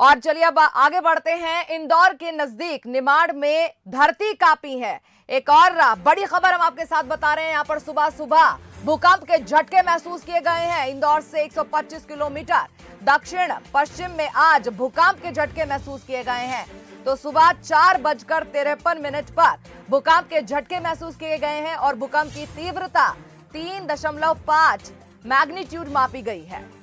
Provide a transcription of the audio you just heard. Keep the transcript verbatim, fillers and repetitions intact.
और चलिए अब आगे बढ़ते हैं। इंदौर के नजदीक निमाड़ में धरती कांपी है। एक और बड़ी खबर हम आपके साथ बता रहे हैं। यहां पर सुबह सुबह भूकंप के झटके महसूस किए गए हैं। इंदौर से एक सौ पच्चीस किलोमीटर दक्षिण पश्चिम में आज भूकंप के झटके महसूस किए गए हैं। तो सुबह चार बजकर तिरपन मिनट पर भूकंप के झटके महसूस किए गए हैं और भूकंप की तीव्रता तीन दशमलव पांच मैग्नीट्यूड मापी गई है।